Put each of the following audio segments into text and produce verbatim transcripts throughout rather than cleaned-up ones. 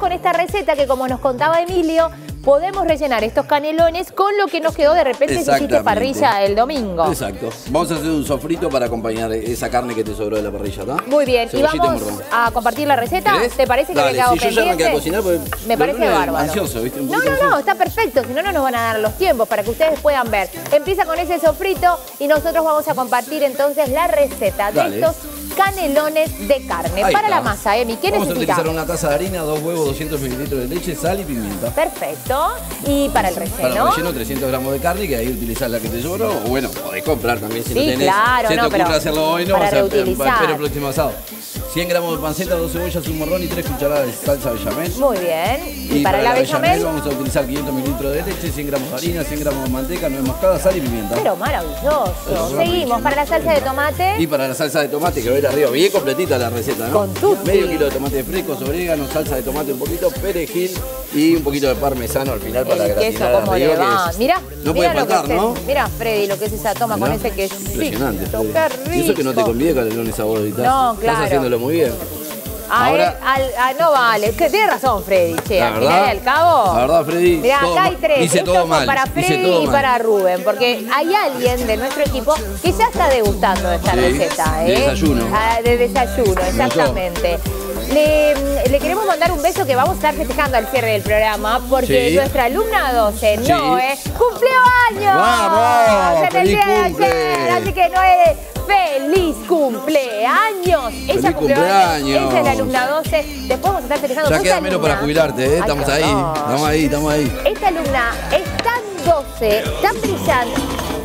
con esta receta que, como nos contaba Emilio, podemos rellenar estos canelones con lo que nos quedó de repente si hiciste parrilla el domingo. Exacto. Vamos a hacer un sofrito para acompañar esa carne que te sobró de la parrilla, ¿está? Muy bien. ¿Y vamos a compartir la receta? ¿Querés? ¿Te parece que Dale, me quedo si pendiente? yo ya me quedé a cocinar porque me parece bárbaro. Ansioso, ¿viste? Un no, no, no, está perfecto. Si no, no nos van a dar los tiempos para que ustedes puedan ver. Empieza con ese sofrito y nosotros vamos a compartir entonces la receta de Dale. estos canelones de carne. Ahí Para está. la masa, Emi, ¿qué Vamos necesitamos? a utilizar una taza de harina, dos huevos, doscientos mililitros de leche, sal y pimienta. Perfecto. Y para el relleno. Para el relleno, trescientos gramos de carne, que ahí utilizás la que te sobró. O bueno, podés comprar también si sí, no tenés. Claro, si no, te ocurre pero hacerlo hoy, no, para vas a reutilizar. pero el próximo asado. cien gramos de panceta, dos cebollas, un morrón y tres cucharadas de salsa bechamel. Muy bien. Y, Y para, para la la bechamel, bechamel vamos a utilizar quinientos mililitros de leche, cien gramos de harina, cien gramos de manteca, nuez moscada, sal y pimienta. Pero maravilloso. Pero Seguimos. Para la salsa de tomate. Y para la salsa de tomate, que va a ir arriba, bien completita la receta, ¿no? Con tutti. Medio kilo de tomate frescos, orégano, salsa de tomate un poquito, perejil y un poquito de parmesano al final para El queso, gratinar cómo arriba, le va. es- Mirá, no mirá puede lo que faltar, es, ¿no? Mirá, Freddy, lo que es esa toma Mirá. con ese queso. Impresionante, Qué Freddy. rico. Y eso que no te conviene canelones saboritas. No, claro. Estás haciéndolo muy bien. A Ahora- él, al, a- no vale. Que tiene razón, Freddy. Che, La al verdad, final y al cabo. la verdad, Freddy, Mirá, todo acá hay mal. tres. Hice Estos todo son mal, para hice Freddy todo y mal. para Rubén. Porque hay alguien de nuestro equipo que ya está degustando esta Sí, receta. de ¿eh? desayuno. Ah, de desayuno, exactamente. Le, le queremos mandar un beso que vamos a estar festejando al cierre del programa porque Sí. nuestra alumna doce, Sí. Noé, cumplió años. ¡Vamos! En el ¡Feliz día de cumple! ayer. Así que Noé, feliz cumpleaños. Ella ¡Feliz cumplió cumpleaños! años. Ella es la alumna doce. Después vamos a estar festejando. Ya Esta queda menos para alumna- jubilarte, ¿eh? Ay, Estamos qué ahí, horror. estamos ahí, estamos ahí. Esta alumna es tan doce, tan brillante.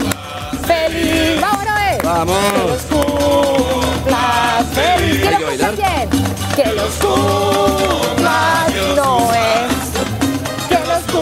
¡Feliz! ¡Vamos, Noé! ¡Vamos! cumplas feliz. Que ¿Hay lo que cumpla bailar? bien. Que los cumplas, Noé. Que los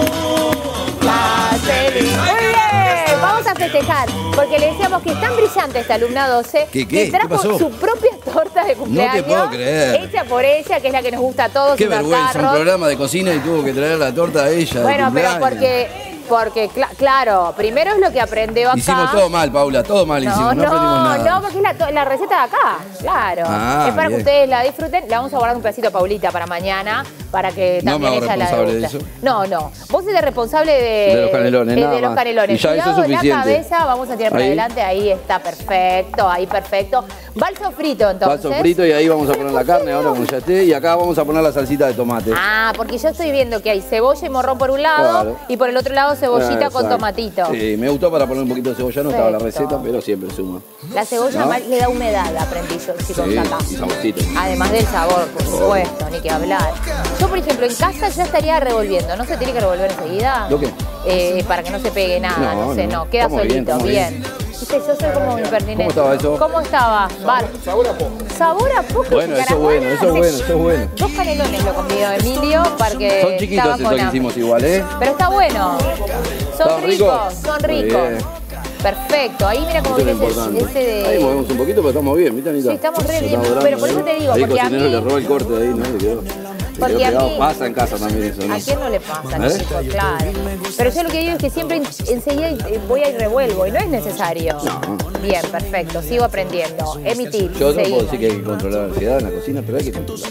cumplas feliz. Muy bien. Vamos a festejar. Porque le decíamos que es tan brillante esta alumna doce. ¿Qué, qué? Que ¿Qué trajo pasó? su propia torta de cumpleaños. puedo creer. Hecha por ella, que es la que nos gusta a todos. Qué unos vergüenza, un tarros. programa de cocina y tuvo que traer la torta a ella. de Bueno, pero cumpleaños. porque... Porque, cla- claro, primero es lo que aprendió acá. Hicimos todo mal, Paula, todo mal No, hicimos, no, no, aprendimos nada. no, porque es la, to- la receta de acá, claro. Ah, es para bien. que ustedes la disfruten. Le vamos a guardar un pedacito a Paulita para mañana, para que No me también hago ella la responsable de deguste. eso. No, no. Vos sos el responsable de, De los canelones, de, nada de los más. canelones. Y ya eso es Cuidado en la suficiente. cabeza, vamos a tirar para Ahí. adelante, ahí está perfecto, ahí perfecto. Va el sofrito entonces. Va el sofrito y ahí vamos a poner la carne ahora cuando ya esté. Y acá vamos a poner la salsita de tomate. Ah, porque yo estoy viendo que hay cebolla y morrón por un lado Claro. y por el otro lado cebollita Ah, con exacto. tomatito. Sí, me gustó para poner un poquito de cebolla, no estaba la Perfecto. receta, pero siempre suma. La cebolla ¿No? además le da humedad, aprendí yo, chicos, Sí, acá. y saborcito. Además del sabor, por supuesto, ni que hablar. Yo, por ejemplo, en casa ya estaría revolviendo. ¿No se tiene que revolver enseguida? ¿Lo qué? Eh, para que no se pegue nada, no, No, sé, no. no. Queda Estamos bien, solito, estamos bien. bien. Viste, yo soy como impertinente. ¿Cómo estaba eso? ¿Cómo estaba? Bar. Sabor a poco. Sabor a poco. Bueno, eso es caracolas. bueno, eso es bueno, eso es bueno. Dos canelones lo comió Emilio porque Son chiquitos estaba esos con que hambre. hicimos igual, ¿eh? Pero está bueno. Son ¿Están ricos, ricos? son Muy ricos. bien. Perfecto. Ahí mira cómo Eso es lo viene ese, importante. ese de... Ahí movemos un poquito, pero estamos bien, ¿viste, Anita? Sí, estamos re Lo bien, estamos pero dando, por eso ¿eh? te digo, Ahí porque a cocinero mí- le robó el corte ahí, ¿no? Le quedó, le Porque quedó a pegado. mí- Pasa en casa también eso, ¿no? ¿A quién no le pasa, ¿Eh? chicos? Claro. Pero yo lo que digo es que siempre en- enseguida eh, voy a ir revuelvo y no es necesario. No. Bien, perfecto. Sigo aprendiendo. Emitir. Yo no puedo seguimos. decir que hay que controlar la ansiedad en la cocina, pero hay que controlar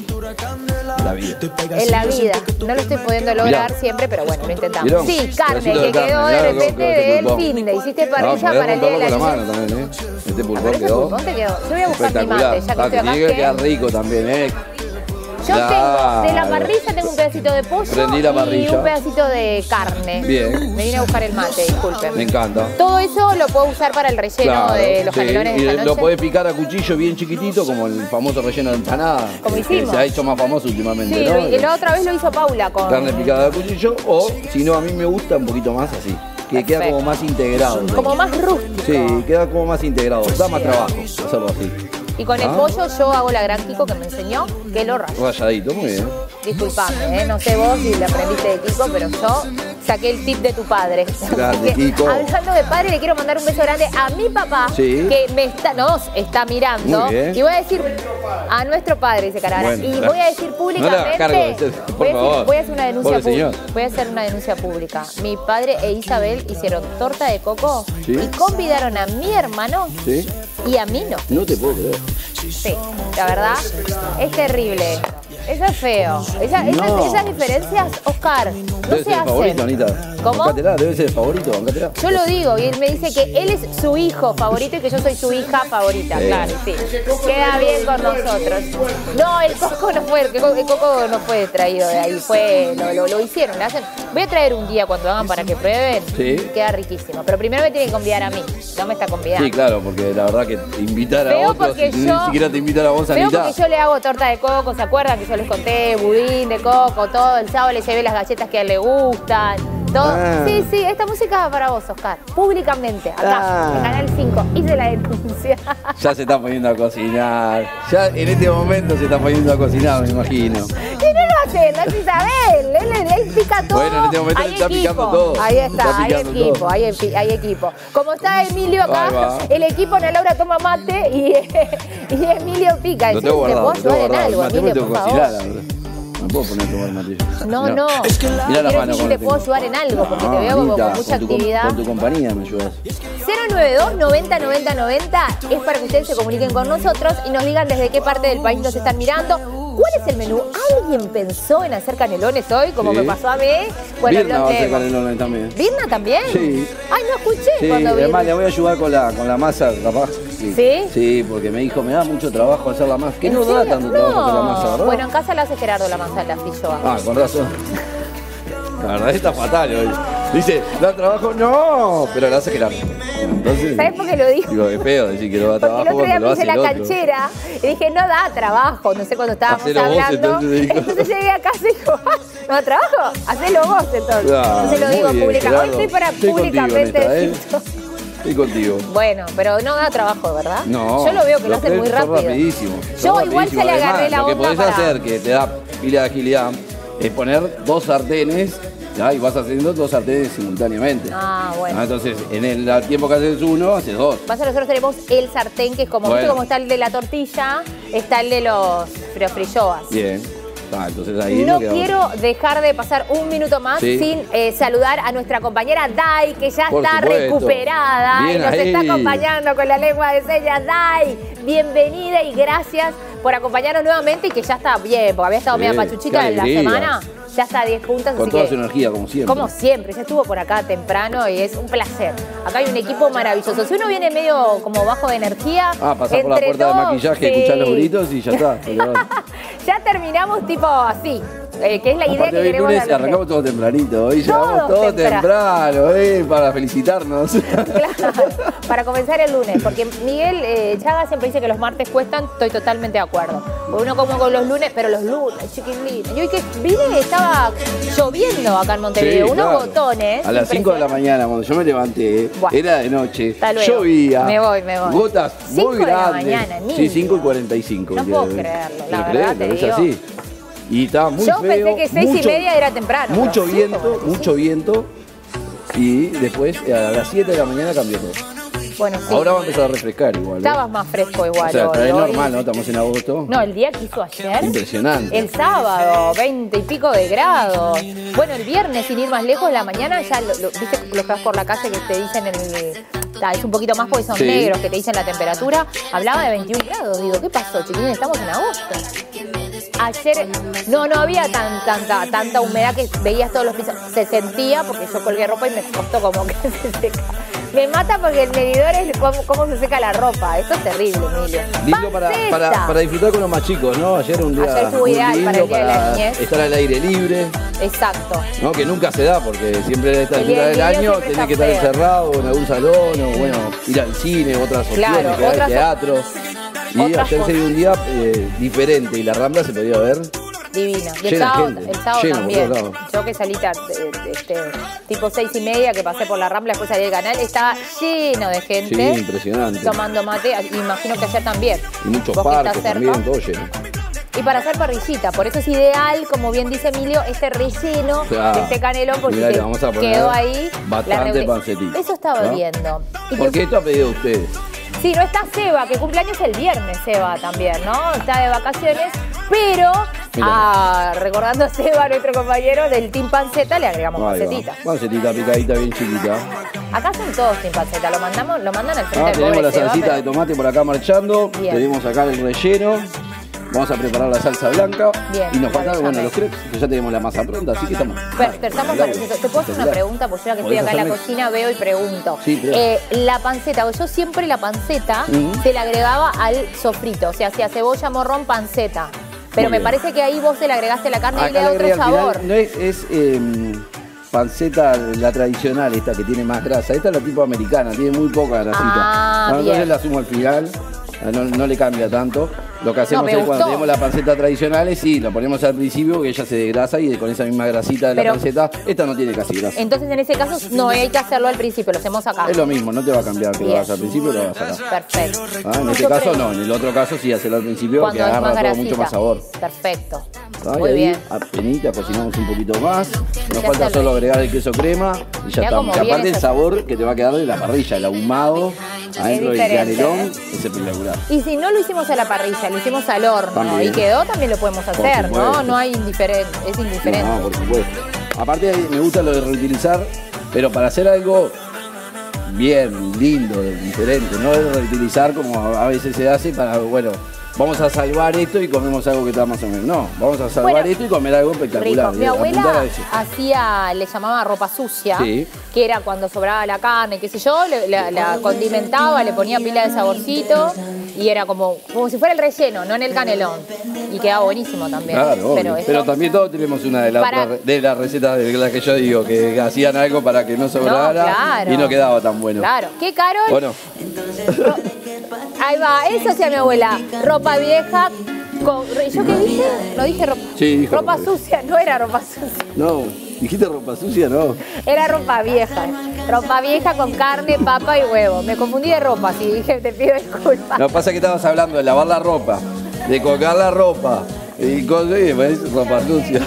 la vida. En la vida. No lo estoy pudiendo lograr Mirá. siempre, pero bueno, lo intentamos. Mirá, Sí, carne, pedacito que de carne, quedó de mirá lo que- repente lo que te del pulpón. fin de. Hiciste No, parrilla podés para el día de la romperlo con la niña. mano también, ¿eh? Este A ver, pulpón ese quedó pulpón te quedó. Yo voy a buscar mi espectacular. mate, ya que Ah, estoy acá. tiene que ¿qué? quedar rico también, ¿eh? Yo tengo, de la Claro. parrilla tengo un pedacito de pollo Prendí la y parrilla. un pedacito de carne. Bien. Me vine a buscar el mate, disculpen. Me encanta. Todo eso lo puedo usar para el relleno Claro, de los sí. canelones de Y esta lo noche. podés picar a cuchillo bien chiquitito, como el famoso relleno de empanada. Como que hicimos. se ha hecho más famoso últimamente, Sí, ¿no? lo- y la otra vez lo hizo Paula con... Carne picada a cuchillo, o si no, a mí me gusta un poquito más así. Que queda Perfecto. como más integrado. ¿no? Como más rústico. Sí, queda como más integrado. Da más trabajo hacerlo así. Y con el Ah. pollo yo hago la gran Kiko que me enseñó, que lo rayo. Rayadito, muy bien. Disculpame, ¿eh? No sé vos si le aprendiste de Kiko, pero yo saqué el tip de tu padre. Grande, Así que, Kiko. hablando de padre, le quiero mandar un beso grande a mi papá, Sí. que me está, nos está mirando. Muy bien. Y voy a decir a nuestro padre, dice Carara. Bueno, y claro. voy a decir públicamente. No le hagas cargo de eso, por voy, a decir- favor. voy a hacer una denuncia Pobre señor. pública. Voy a hacer una denuncia pública. Mi padre e Isabel hicieron torta de coco Sí. y convidaron a mi hermano ¿Sí? y a mí no. No te puedo creer. Sí, la verdad es terrible. Eso es feo. Esa, No. esas, esas diferencias, Oscar, no Debe se ser el hacen. favorito, Anita. ¿Cómo? Bancátela, debe ser el favorito, bancátela. Yo lo digo y él me dice que él es su hijo favorito y que yo soy su hija favorita, Sí. claro, sí. Queda bien con nosotros. No, el Coco no fue, el Coco, el Coco no fue traído de ahí, fue, lo, lo, lo hicieron, lo hacen. Voy a traer un día cuando hagan para que prueben, Sí. queda riquísimo. Pero primero me tiene que convidar a mí, no me está convidando. Sí, claro, porque la verdad que invitar a Veo otros, porque ni yo- siquiera te invitar a vos, Veo Anita. porque yo le hago torta de coco, ¿se acuerdan que yo les conté? Budín de coco, todo. El sábado le llevé las galletas que a él le gustan. Todo. Ah. Sí, sí, esta música va para vos, Oscar. Públicamente, acá, Ah. en Canal cinco. Hice la denuncia. Ya se está poniendo a cocinar. Ya en este momento se está poniendo a cocinar, me imagino. Y no lo hace, no es Isabel. Él, él, él pica todo. Bueno, en este momento Hay le está equipo. picando todo. Ahí Le está, está hay picando equipo, todo. hay, epi- hay equipo. Como está Emilio Ahí acá, va. el equipo Ana Laura toma mate y, y Emilio pica. Lo Decime tengo si te guardado, puedo lo tengo ayudar en guardado. algo, Mate me Emilio, tengo por que favor. cocinar, la verdad. No puedo poner a tomar mate. No, Mirá. no. Mirá las Quiero manos decir si como te tengo. puedo ayudar en algo, porque te No, veo como Anita, con mucha con tu com- actividad. Con tu compañía me ayudas. cero nueve dos noventa noventa noventa es para que ustedes se comuniquen con nosotros y nos digan desde qué parte del país nos están mirando. ¿Cuál es el menú? ¿Alguien pensó en hacer canelones hoy, como Sí. me pasó a mí? Bueno, Birna los va a hacer leemos. canelones también. ¿Birna también? Sí. Ay, no escuché Sí, cuando vi. además le voy a ayudar con la, con la masa, capaz. ¿Sí? Sí, porque me dijo, me da mucho trabajo hacer la masa. Que ¿En no da serio? tanto trabajo hacer la masa, ¿verdad? Bueno, en casa la hace Gerardo la masa, la fijo. Ah, con razón. La verdad está fatal hoy. Dice, ¿da trabajo? No, pero la hace Gerardo. Entonces, ¿Sabes por qué lo dijo? digo, es feo decir que no da Porque el trabajo otro día cuando lo me hace hice el la otro. canchera y dije, no da trabajo, no sé cuando estábamos Hacelo vos, hablando. entonces, dijo. Entonces llegué a casa y dijo, "Ah, ¿no da trabajo? Hacelo vos entonces. Ah, Entonces lo muy digo bien, públicamente. Hoy Gerardo. estoy para Estoy contigo en públicamente esta, ¿eh? decirlo. Estoy contigo. Bueno, pero no da trabajo, ¿verdad? No. Yo lo veo que lo los hacen muy tres son rápido. rapidísimo. Yo son igual se le rapidísimos. agarré la Además, onda Lo que podés para- hacer, que te da pila de agilidad, es poner dos sartenes, ¿ya? Y vas haciendo dos sartenes simultáneamente. Ah, bueno. Ah, entonces, en el al tiempo que haces uno, haces dos. Pasa que nosotros tenemos el sartén, que es como, Bueno. ¿viste cómo está el de la tortilla? Está el de los friofrilloas. Bien. Ah, entonces ahí No queda quiero dejar de pasar un minuto más Sí. sin eh, saludar a nuestra compañera Dai, que ya Por está supuesto. recuperada y Bien nos ahí. está acompañando con la lengua de señas. Dai, bienvenida y gracias por acompañarnos nuevamente y que ya está bien, porque había estado Sí, media pachuchita qué en la alegría. semana. Ya está a diez puntas, con así toda que... su energía, como siempre. Como siempre, ya estuvo por acá temprano y es un placer. Acá hay un equipo maravilloso. Si uno viene medio como bajo de energía, Ah, pasar por la entre puerta de todos, maquillaje, sí. escuchar los gritos y ya está. Pero, Ya terminamos tipo así, eh, que es la idea aparte, que hoy queremos lunes dar los arrancamos todo tempranito. Hoy Todos llegamos todo temprano. temprano, eh, para felicitarnos. Claro, para comenzar el lunes, porque Miguel eh, Chaga siempre dice que los martes cuestan, estoy totalmente de acuerdo. Porque uno como con los lunes, pero los lunes, chiquilitos. Y hoy que vine estaba lloviendo acá en Montevideo, Sí, unos claro. botones. A las cinco de la mañana, cuando yo me levanté, Buah. era de noche, Hasta luego. llovía, Me voy, me voy. gotas Cinco muy de la grandes. mañana, Sí, niño. cinco y cuarenta y cinco. No el día puedo de hoy. creerlo, la Pero verdad créelo, te es digo. así. Y estaba muy Yo feo. pensé que seis y mucho- media era temprano, Mucho pero viento, cinco, cuarenta y cinco. mucho viento. Y después, a las siete de la mañana cambió todo. Bueno, sí. Ahora va a empezar a refrescar igual. ¿eh? Estabas más fresco igual. O sea, hoy, está hoy. normal, ¿no? Estamos en agosto. No, el día que hizo ayer. Impresionante. El sábado, veinte y pico de grados. Bueno, el viernes, sin ir más lejos, la mañana ya, lo, lo- viste, los que vas por la calle que te dicen el... ta, es un poquito más porque son Sí. negros, que te dicen la temperatura. Hablaba de veintiún grados. Digo, ¿qué pasó, chiquilines? Estamos en agosto. Ayer, no, no había tan, tanta, tanta humedad que veías todos los pisos. Se sentía, porque yo colgué ropa y me costó como que se seca. Me mata porque el medidor es cómo, cómo se seca la ropa. Esto es terrible, Emilio. Lindo para, ¡Panceta! para, para disfrutar con los más chicos, ¿no? Ayer un día Ayer estuvo muy ideal lindo para el Día de la Niñez. estar al aire libre, Exacto. ¿no? Que nunca se da porque siempre a esta El Día altura del del Niño año siempre tenés que está estar feo. encerrado en algún salón o bueno, ir al cine, otras opciones, Claro, que hay otras- teatro. Y otras ayer se dio cosas. un día eh, diferente y la Rambla se podía ver. Divino. Y el Llena de sábado, gente, el sábado lleno por también. todos lados. Yo que salí tar- de- de- este, tipo seis y media, que pasé por la Rambla, después salí del canal, estaba lleno de gente. Sí, impresionante. Tomando mate, imagino que ayer también. Y muchos Vos que estás parques cerca. también, todo lleno. Y para hacer parrillita, por eso es ideal, como bien dice Emilio, este relleno Claro. de este canelón, porque Mirá, te le vamos a poner quedó ahí bastante la reunión. pancetita, Eso estaba ¿no? viendo. Y Porque que- esto ha pedido ustedes. Sí, no está Seba, que cumpleaños el viernes, Seba también, ¿no? Está de vacaciones, pero Mirá. ah, recordando a Seba, nuestro compañero del Team Panceta, le agregamos Ahí va. pancetita. Pancetita picadita bien chiquita. Acá son todos Team Panceta, lo mandamos, lo mandan al frente Ah, del tenemos pobre la Seba, salsita pero- de tomate por acá marchando. Bien. Tenemos acá el relleno. vamos a preparar la salsa blanca. Bien, y nos la faltan, bueno, bechamel. los crepes, que ya tenemos la masa pronta, así que estamos. Perfecto, estamos para eso. ¿Te puedo hacer una pregunta? Porque yo que estoy acá en la cocina veo y pregunto. Sí, claro. eh, la panceta, yo siempre la panceta Uh-huh. se la agregaba al sofrito, o sea, hacía cebolla, morrón, panceta. Pero Muy me bien. parece que ahí vos se le agregaste la carne y le Acá da le otro agrega al final, sabor. no es, es eh, panceta, la tradicional, esta que tiene más grasa. Esta es la tipo americana, tiene muy poca grasita. Ah, Bueno, entonces bien. la sumo al final, no, no le cambia tanto. Lo que hacemos me es cuando gustó. tenemos la panceta tradicional, es sí, la ponemos al principio, que ella se degrasa y con esa misma grasita de Pero- la panceta, esta no tiene casi grasa. Entonces en ese caso no hay que hacerlo al principio, lo hacemos acá. Es lo mismo, no te va a cambiar que lo Bien. hagas al principio, lo vas a sacar. Perfecto. Ah, en este Yo caso creo- no, en el otro caso sí, hacerlo al principio, Cuando que es agarra más todo grasita. mucho más sabor. Perfecto. Ah, Muy y ahí, bien. apenita, cocinamos un poquito más. Nos Ya falta está solo el- agregar el queso crema y ya Mirá está. cómo Y aparte viene el esa- sabor que te va a quedar de la parrilla, el ahumado adentro del diferente, canelón, ¿eh? es espectacular. Y si no lo hicimos a la parrilla, lo hicimos al horno También. y quedó, también lo podemos hacer, ¿no? supuesto. No hay indiferente, es indiferente. No, por supuesto. Aparte me gusta lo de reutilizar, pero para hacer algo bien, lindo, diferente, no de reutilizar como a veces se hace para, bueno, vamos a salvar esto y comemos algo que está más o menos. No, vamos a salvar Bueno, esto y comer algo espectacular. Rico. Mi y apuntar abuela a eso. hacía, le llamaba ropa sucia, Sí. que era cuando sobraba la carne, qué sé yo, le- la, la condimentaba, le ponía pila de saborcito y era como, como si fuera el relleno, no en el canelón. Y quedaba buenísimo también. Claro, pero, obvio. eso- Pero también todos tenemos una de las Para- otras- de las recetas de las que yo digo, que hacían algo para que no sobrara claro. y no quedaba tan bueno. Claro. ¿Qué, Carol? Bueno, Ahí va, eso hacía mi abuela. Ropa vieja con... ¿Yo qué dije? No dije ropa... Sí, dijo ropa ropa sucia, no era ropa sucia. no, dijiste ropa sucia, no. Era ropa vieja. Ropa vieja con carne, papa y huevo. Me confundí de ropa, si dije, te pido disculpas. Lo que pasa es que estabas hablando de lavar la ropa, de colgar la ropa y cosas y pues, ropa sucia.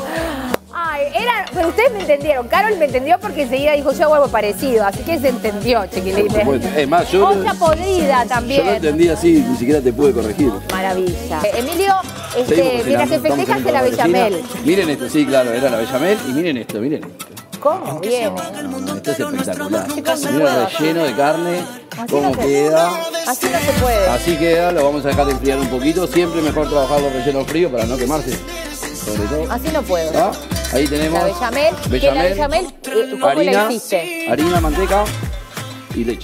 Ay, era... Pero ustedes me entendieron. Carol me entendió porque enseguida dijo yo algo parecido. Así que se entendió, Por chiquilines. supuesto. Es más, yo, Olla podrida yo también. lo entendí así, ni siquiera te pude corregir. Maravilla. Eh, Emilio, este, Seguimos mientras que cocinando, estamos festejas en la bechamel. cocina. Miren esto, sí, claro, era la bechamel y miren esto, miren esto. ¿Cómo viene? No, esto es espectacular. Chicos, no Miren el puedo. relleno de carne, Así cómo no se- queda. Así no se puede. Así queda, lo vamos a dejar de enfriar un poquito. Siempre mejor trabajar los rellenos fríos para no quemarse. Sobre todo. Así no puedo. ¿Ah? Ahí tenemos La bechamel, que la bechamel, eh, ¿cómo harina, la hiciste? harina, manteca y leche.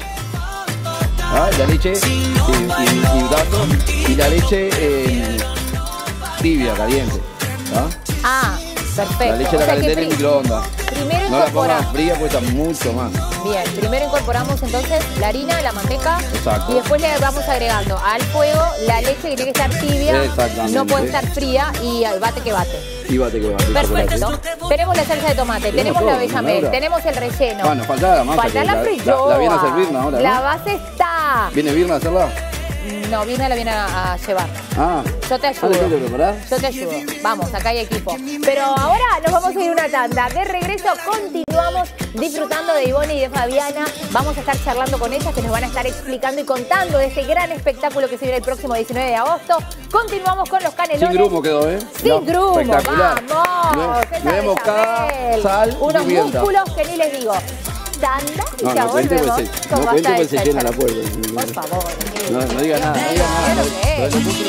¿Ah? La leche y, y, y dato, y la leche eh, tibia, caliente. ¿Ah? Ah, perfecto. La leche O la sea que calenté en el pri- microondas. Primero No la incorporamos. pongan fría porque está mucho más. Bien, primero incorporamos entonces la harina, la manteca. Exacto. Y después le vamos agregando al fuego la leche que tiene que estar tibia. Exactamente. No puede estar fría y al bate que bate. Y bate que bate. Perfecto. chocolate. Tenemos la salsa de tomate, tenemos todo, la bechamel, Laura. tenemos el relleno. Bueno, faltaba la masa. Falta que la la, frilloa. la, la viene a servir, ¿no? Ahora, La ¿no? base está. ¿Viene bien a hacerla? No, viene la viene a, a llevar. Ah. Yo te Ah, ¿la tengo que ayudo. preparar? Yo te ayudo. Vamos, acá hay equipo. Pero ahora nos vamos a ir a una tanda. De regreso continuamos disfrutando de Ivonne y de Fabiana. Vamos a estar charlando con ellas que nos van a estar explicando y contando de este gran espectáculo que se viene el próximo diecinueve de agosto. Continuamos con los canelones. Sin grumo quedó, ¿eh? Sin No, grumo, espectacular. vamos. Le- Esa le vemos cada bechamel. sal y Unos pimienta. músculos que ni les digo. Tanda y No, ya no cuente volvemos. pues se, con no cuente basta pues de se llena la salsa. puerta. Por favor. No, no diga nada, no diga nada. Claro Lo- que lo de es. los músculos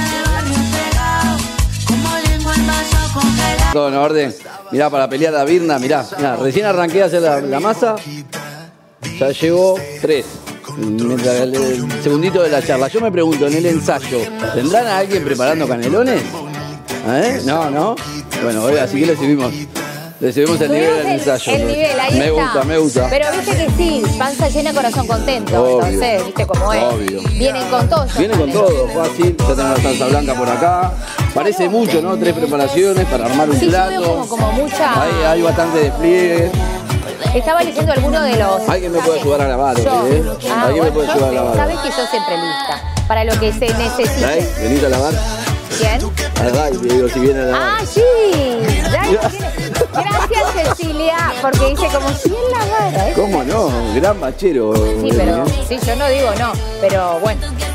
está- Todo en orden. Mirá, para pelear la birna, mirá, mirá, recién arranqué a hacer la, la masa, ya llevo tres. Mientras el, el segundito de la charla. Yo me pregunto, en el ensayo, ¿tendrán a alguien preparando canelones? ¿Eh? No, no. Bueno, hoy así que le subimos. Le subimos el nivel Subimos del ensayo. El nivel, ahí me está. gusta, me gusta. Pero viste que sí, panza llena, corazón contento. Obvio. Entonces, viste cómo es. Obvio. Vienen con todo. estos Viene con canelones. todo, fácil. Ya tenemos la salsa blanca por acá. Parece mucho, ¿no? Tres preparaciones para armar un Sí, yo plato. veo como, como mucha... Hay, hay bastante despliegue. Estaba leyendo alguno de los... Alguien me puede ayudar a lavar, Yo. ¿eh? Ah, Alguien me bueno, puede yo ayudar a sé. lavar. Sabes que yo siempre lista. Para lo que se necesite. ¿Dai? ¿Venís a lavar? ¿Quién? Ah, Dai, te digo, si viene a lavar. Ah, sí. Dai, tiene- Gracias, Cecilia, porque dice como si él lavara. ¿eh? ¿Cómo no? Gran bachero. Sí, pero sí, yo no digo no, pero bueno,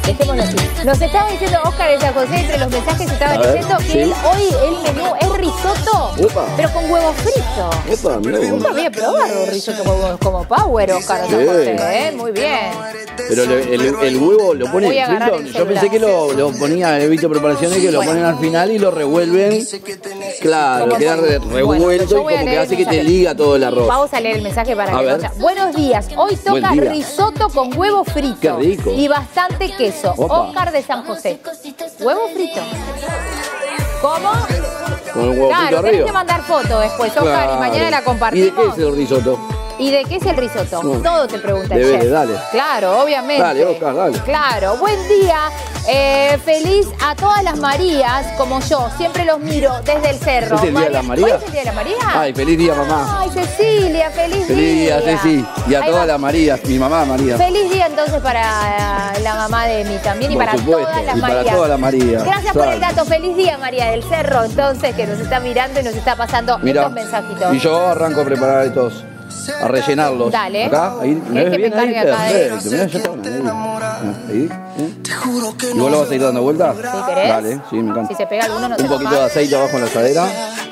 Dejémoslo así. Nos estaba diciendo Oscar de San José, entre los mensajes que estaba leyendo, que sí. él, hoy el menú es risotto, Opa. pero con huevo frito. Opa, mirá vos. Nunca voy a probar un risotto con huevos como Power, Oscar de San Sí. José, ¿eh? Muy bien. Pero le- el, el huevo lo Voy pone a agarrar frito. el Yo pensé celular. que lo, lo ponía, he visto preparaciones que lo Bueno. ponen al final y lo revuelven. Claro, ¿Cómo queda pon- re- Bueno, revuelto yo y voy a como que leer hace el que te mensaje. liga todo el arroz. Vamos a leer el mensaje para A que ver. vaya. Buenos días, hoy Buen toca día. risotto con huevo frito. Qué rico. Y bastante queso. Opa. Oscar de San José. Huevo frito. ¿Cómo? Con el huevo frito Claro, tenés arriba. que mandar foto después, Oscar, Claro. y mañana la ¿Y de compartimos. qué es el risotto? ¿Y de qué es el risotto? No. Todo te pregunta el Debe, chef. dale. Claro, obviamente. Dale, Oscar, dale. Claro, buen día. Eh, feliz a todas las Marías, como yo. Siempre los miro desde el cerro. ¿Es el día de las Marías? ¿Hoy es el día de la María? Ay, feliz día, mamá. Ay, Cecilia, feliz, Feliz día, Ceci. Y a Ahí todas va. las Marías. Mi mamá, María. Feliz día entonces para la mamá de mí también y Por para supuesto, todas las y para Marías. todas las Marías. Gracias por el Sal. dato. Feliz día, María del Cerro, entonces, que nos está mirando y nos está pasando Mira, estos mensajitos. y yo arranco a preparar estos, a rellenarlos. Dale. Acá, ahí, ¿Querés que me bien ahí? encargue acá de- Perfecto, mirá, ya está, ahí. Ahí, ¿eh? ¿Y vos lo vas a ir dando vuelta? ¿Sí querés? Dale, sí, me encanta. Si se pega alguno, no se Un poquito de enoja. aceite abajo en la asadera.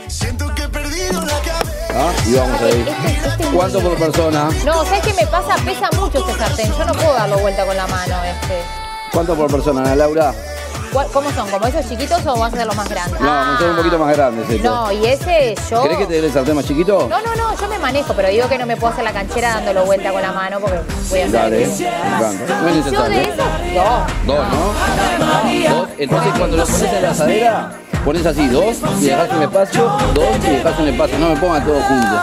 Ah, y vamos ahí. Este- este es ¿Cuánto por persona? No, ¿sabes qué me pasa? Pesa mucho este sartén. Yo no puedo darlo vuelta con la mano, este. ¿Cuánto por persona, Ana Laura? ¿Cuál- ¿Cómo son? ¿Como esos chiquitos o vas a hacer los más grandes? No, son un poquito más grandes estos. No, y ese yo... ¿Querés que te dé el sartén más chiquito? No, no, no, yo me manejo, pero digo que no me puedo hacer la canchera dándolo vuelta con la mano porque voy a hacer... Dale, me encanta. No es Yo de necesario. esos, dos. Dos, ¿no? Dos. Entonces cuando lo pones en la asadera, pones así, dos, y dejas un espacio, dos, y dejas un espacio. No me pongan todos juntos.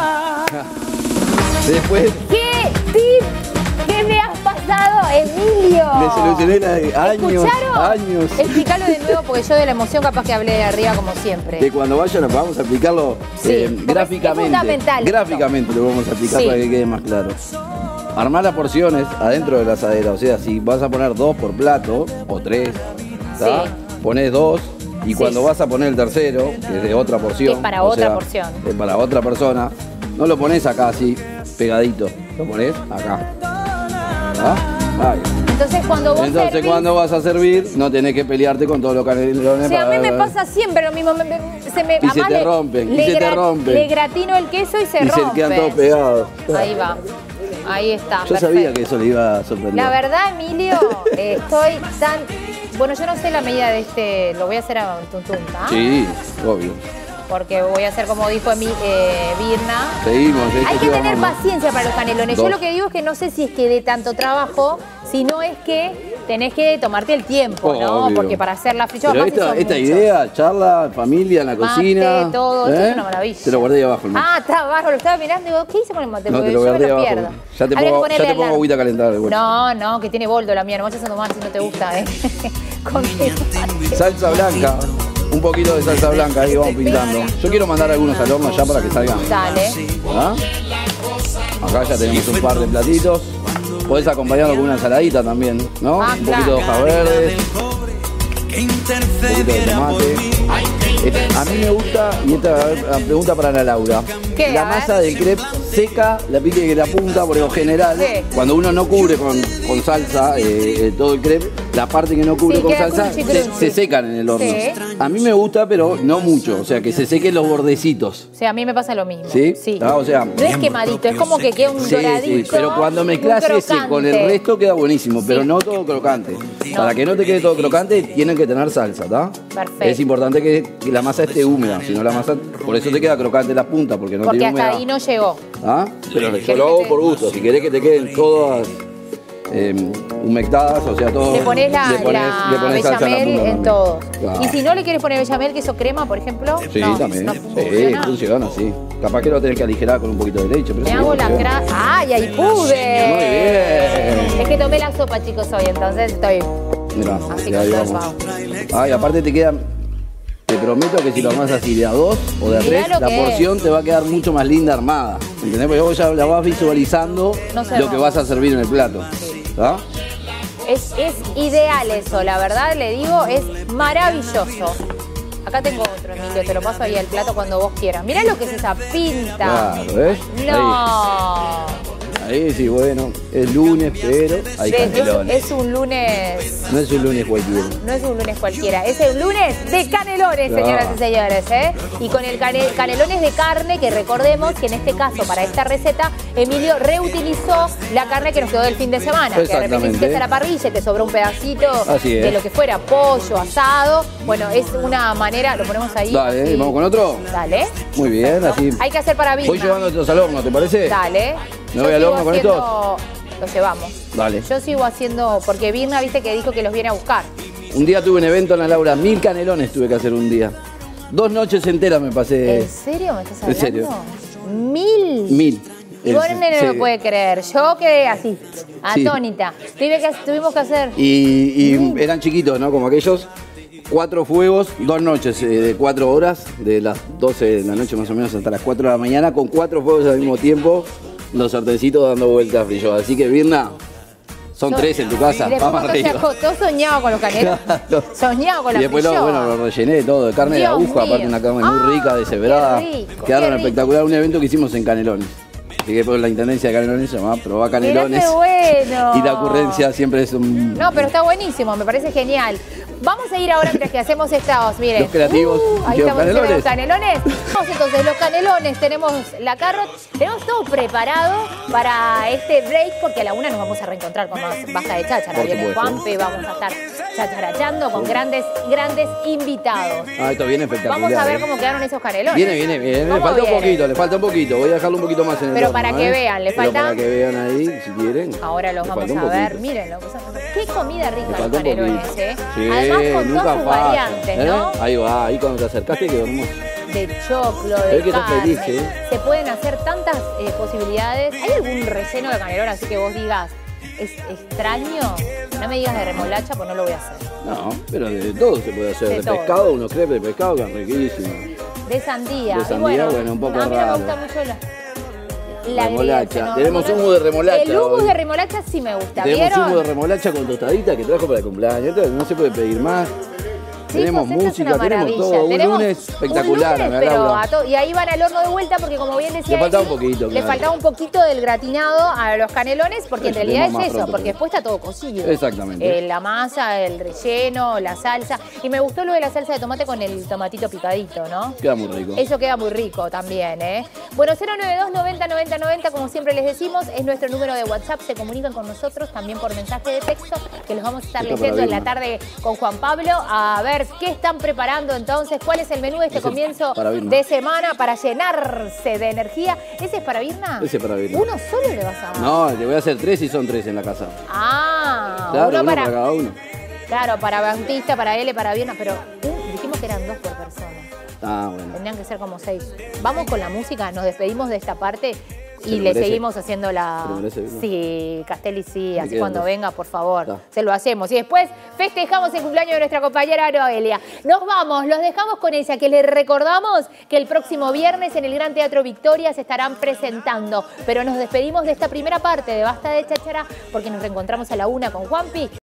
Después ¿Qué tip que me has pasado, Emilio? me solucioné la de años, ¿Escucharon? años. Explícalo de nuevo porque yo de la emoción capaz que hablé de arriba como siempre. Que cuando vayan nos vamos a explicarlo Sí, eh, porque es gráficamente. fundamental esto. Gráficamente lo vamos a explicar Sí. para que quede más claro. Armar las porciones adentro de la asadera. O sea, si vas a poner dos por plato o tres, ¿tá? Sí. Pones dos y Sí. cuando vas a poner el tercero, que es de otra porción. Es para o otra sea, porción. Es para otra persona. No lo pones acá así, pegadito. Lo pones acá. ¿Ah? Ahí. Entonces cuando vos Entonces servís- cuando vas a servir, no tenés que pelearte con todos los canelones. O sea, a mí para- me pasa siempre lo mismo. me- me- se me, Y se además te le- rompen, y le se te gra- rompen. Le gratino el queso y se Y se rompe. quedan todos pegados. Ahí va. Ahí está. Yo perfecto. sabía que eso le iba a sorprender. La verdad, Emilio, eh, estoy tan... Bueno, yo no sé la medida de este... Lo voy a hacer a tuntún, ¿ah? Sí, obvio. Porque voy a hacer como dijo Emi, eh, Virna. Seguimos. ¿eh? Hay que Sí, tener vamos. paciencia para los canelones. Yo Dos. lo que digo es que no sé si es que de tanto trabajo, sino es que tenés que tomarte el tiempo, ¿no? Obvio. Porque para hacer la fritura... Pero esta, esta idea, charla, familia en la Mate, cocina. todo, esto es una maravilla. Te lo guardé ahí abajo. ¿no? Ah, está bárbaro, lo estaba mirando y digo, ¿qué hice con el mate? No, Porque te lo yo me guardé lo abajo. pierdo. Ya te Habría que pongo, ponerle ya te pongo alarma. agüita a calentar de vuelta. No, no, que tiene boldo la mía, no vayas a tomar si no te gusta, ¿eh? Con Salsa blanca. Un poquito de salsa blanca ahí vamos pintando. Yo quiero mandar algunos al horno ya para que salgan. Dale. ¿Ah? Acá ya tenemos un par de platitos. Podés acompañarlo con una ensaladita también, ¿no? Ah, un poquito de hojas verdes. Un poquito de tomate. Eh, A mí me gusta, y esta la pregunta para Ana Laura. ¿Qué? La A ver. masa del crepe seca, la pide que la punta, por lo general, Sí. cuando uno no cubre con, con salsa eh, eh, todo el crepe, la parte que no cubre Sí, con queda salsa crunchy, se, crunchy. se secan en el horno. Sí. A mí me gusta, pero no mucho, o sea, que se sequen los bordecitos. O sea, a mí me pasa lo mismo. ¿Sí? Sí. Ah, o sea, No es quemadito, es como que queda un Sí, doradito. sí, pero cuando un mezclas ese crocante. con el resto queda buenísimo, pero Sí. no todo crocante. No. Para que no te quede todo crocante, tienen que tener salsa, ¿está? Perfecto. Es importante que, que la masa esté húmeda, si no la masa, por eso te queda crocante la punta, porque no Porque tiene hasta humedad. ahí no llegó. ¿Ah? Pero yo ¿Querés lo hago que te- por gusto, si querés que te queden todas eh, humectadas, o sea, todo. Le pones la, le pones- la le pones salsa en la bechamel punta en también. todos. Claro. Y si no le quieres poner bechamel, queso crema, por ejemplo. Sí, no, también. no sí, funciona. funciona, sí. Capaz que lo tenés que aligerar con un poquito de leche. Pero Me sí, hago la funciona. crasa. ¡Ay, ahí pude! Muy bien. Es que tomé la sopa, chicos, hoy, entonces estoy. Mirá, Así ya con ahí todo vamos. eso Ay, aparte te quedan. Te prometo que si lo armás así de a dos o de a Mirá tres, lo la que porción te va a quedar mucho más linda armada. ¿Entendés? Porque vos ya la vas visualizando No se lo rompe. que vas a servir en el plato. ¿Está? Es, es ideal eso, la verdad, le digo, es maravilloso. Acá tengo otro, Emilio, te lo paso ahí al plato cuando vos quieras. Mirá lo que es esa pinta. Claro, ¿ves? No. Ahí sí, bueno, es lunes, pero hay De- canelones. es, es un lunes... No es un lunes cualquiera. No es un lunes cualquiera, es el lunes de canelones, Claro. señoras y señores, ¿eh? Y con el cane- canelones de carne, que recordemos que en este caso, para esta receta, Emilio reutilizó la carne que nos quedó del fin de semana. Que de repente Exactamente. hiciste a la parrilla y te sobró un pedacito Así es. de lo que fuera, pollo, asado. Bueno, es una manera, lo ponemos ahí. Dale, así. ¿vamos con otro? Dale. Muy bien, así. Hay que hacer para Voy Vilma. llevando estos al horno, ¿te parece? Dale. ¿Me Yo voy al sigo horno con haciendo- Los llevamos. Dale. Yo sigo haciendo, porque Virna, viste que dijo que los viene a buscar. Un día tuve un evento en la Laura, mil canelones tuve que hacer un día. Dos noches enteras me pasé. ¿En serio me estás ¿En hablando? serio? ¿Mil? Mil. Y vos El- no me sí. lo puede creer. Yo quedé así, atónita. Tuve que, tuvimos que hacer... Y, y Mil. eran chiquitos, ¿no? Como aquellos. Cuatro fuegos, dos noches eh, de cuatro horas, de las doce de la noche más o menos hasta las cuatro de la mañana, con cuatro fuegos al mismo tiempo, los sartencitos dando vueltas frío. Así que, Virna, son Yo- tres en tu casa, Y después vamos cuando se arriba. acostó soñaba con los canelones. Claro. Soñaba con la Y después lo, frilloa. bueno, lo rellené todo de carne de Dios aguja, aparte mío. una carne Ah, muy rica, deshebrada. qué rico, Quedaron qué rico. espectacular, un evento que hicimos en Canelones. Así que por la intendencia de Canelones se llama Probá Canelones. Mirá qué bueno. Y la ocurrencia siempre es un... No, pero está buenísimo, me parece genial. Vamos a ir ahora mientras que hacemos estos, miren. Los creativos, Uh, ahí los estamos haciendo canelones. los canelones. Vamos entonces, los canelones, tenemos la carrot, tenemos todo preparado para este break, porque a la una nos vamos a reencontrar con más Basta de Cháchara. Por Viene supuesto. Juanpe, vamos a estar chacharachando con grandes, grandes invitados. Ah, esto viene espectacular. Vamos a ver ¿eh? cómo quedaron esos canelones. Viene, viene, viene. Le ¿Cómo falta un viene? poquito, le falta un poquito. Voy a dejarlo un poquito más en el Pero horno, para que ¿eh? vean, le Pero falta- para que vean ahí, si quieren. Ahora los Le vamos falta a un ver, poquito. mírenlo. Qué comida rica Le los falta un canelones, poquito. ¿eh? Sí, Además con nunca todas sus falla, variantes, ¿eh? ¿no? Ahí va, ahí cuando te acercaste quedó hermoso. De choclo, Se de ve que estás carne. feliz, ¿eh? Se pueden hacer tantas eh, posibilidades. ¿Hay algún relleno de canelón así que vos digas, es extraño? No me digas de remolacha, pues no lo voy a hacer. No, pero de todo se puede hacer. De De, todo. pescado, unos crepes de pescado que es riquísimo. De sandía. De Y sandía, bueno, un poco a mí no me raro. gusta mucho la... La Remolacha. agridulce, ¿no? Tenemos Remolacha. humo de remolacha El humo hoy. de remolacha sí me gusta, Tenemos ¿vieron? zumo de remolacha con tostadita que trajo para el cumpleaños. Esto no se puede pedir más. Tenemos Chicos, esto es música, una tenemos maravilla. todo. Un Tenemos lunes espectacular, un lunes, Ana pero Laura. a to- y ahí van al horno de vuelta porque, como bien decía Le faltaba Eli, un poquito, le claro. faltaba un poquito del gratinado a los canelones, porque en Eso, realidad tenemos es más eso, pronto, porque pero- después está todo cocido. Exactamente. Eh, la masa, el relleno, la salsa. Y me gustó lo de la salsa de tomate con el tomatito picadito, ¿no? Queda muy rico. Eso queda muy rico también, ¿eh? Bueno, cero nueve dos noventa noventa noventa, como siempre les decimos, es nuestro número de WhatsApp. Se comunican con nosotros también por mensaje de texto, que los vamos a estar Esto leyendo para en la Vilma. tarde con Juan Pablo. A ver qué están preparando entonces, cuál es el menú de este Ese comienzo para Vilma. de semana para llenarse de energía. ¿Ese es para Virna? Ese es para Vilma. ¿Uno solo le vas a dar? No, le voy a hacer tres y son tres en la casa. Ah, Claro, uno, uno para, para cada uno. Claro, para Bautista, para L, para Virna, pero uh, dijimos que eran dos por persona. Ah, bueno. Tendrían que ser como seis. Vamos con la música, nos despedimos de esta parte Se y lo le merece. seguimos haciendo la... Se lo merece, ¿no? Sí, Castelli sí, así quedan cuando dos. venga, por favor, Está. se lo hacemos. Y después festejamos el cumpleaños de nuestra compañera Noelia. Nos vamos, los dejamos con ella, que les recordamos que el próximo viernes en el Gran Teatro Victoria se estarán presentando. Pero nos despedimos de esta primera parte de Basta de Cháchara porque nos reencontramos a la una con Juanpi.